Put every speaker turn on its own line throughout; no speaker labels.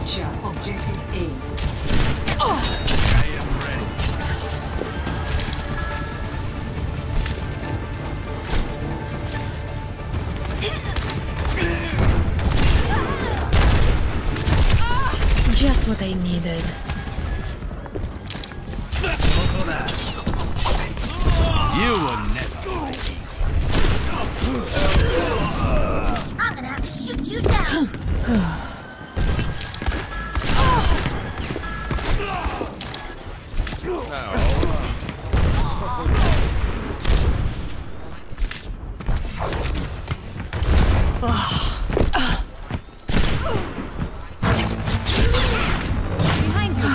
Capture objective A.
I am ready.
Just what I needed.
You will never.
I'm gonna have to shoot you down.
Behind you.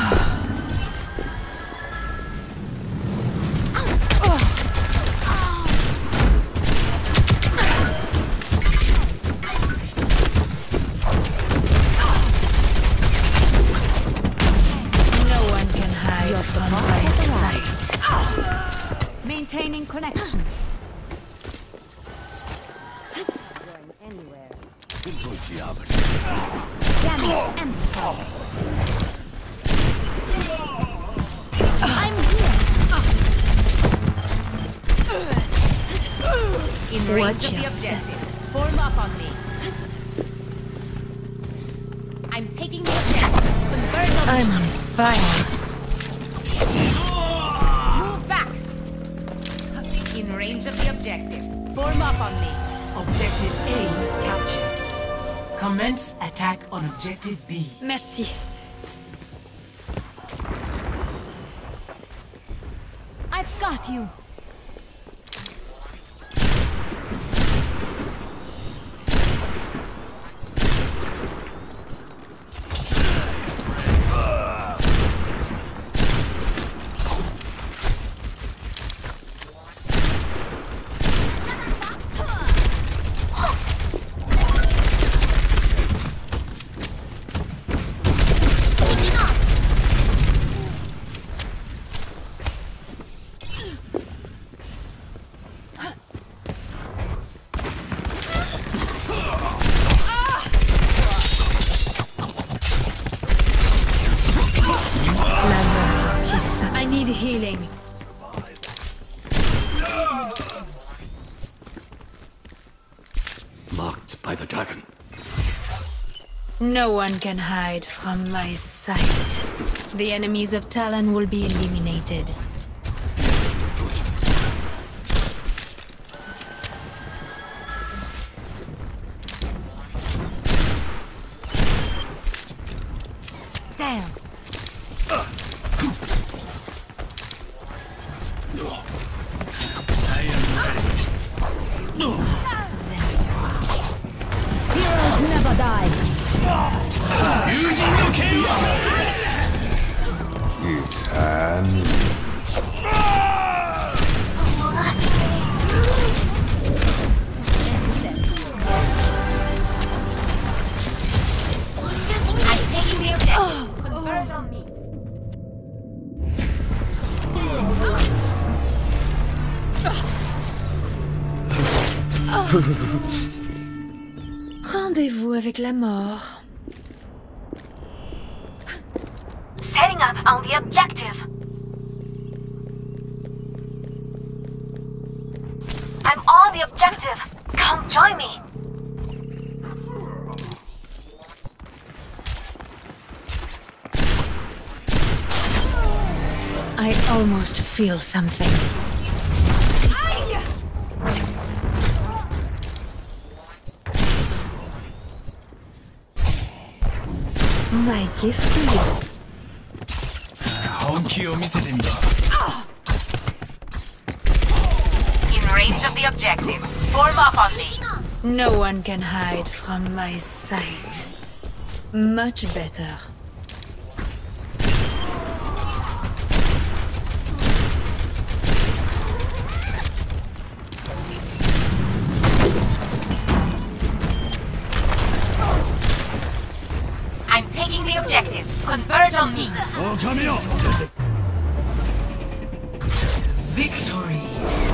No one can hide from my sight. Maintaining connection. Damage amplified. I'm here. In range of the objective. Form up on me. I'm taking the objective. Convert on I'm on fire. Move back. In range of the objective. Form up on me.
Objective A captured. Commence attack on objective B.
Merci. I've got you. I need healing.
Marked by the dragon.
No one can hide from my sight. The enemies of Talon will be eliminated. Damn.
I am ready.
Heroes never die.
Using the KO!
It's hand.
I'm taking the objective. Convert on me.
Rendez-vous avec la mort.
Setting up on the objective. I'm on the objective. Come join me.
I almost feel something. My gift to you.
本気を見せてみろ。
In range of the objective. Form up on me.
No one can hide from my sight. Much better.
I'm taking the objective. Convert on me.
おかみよ。
Victory.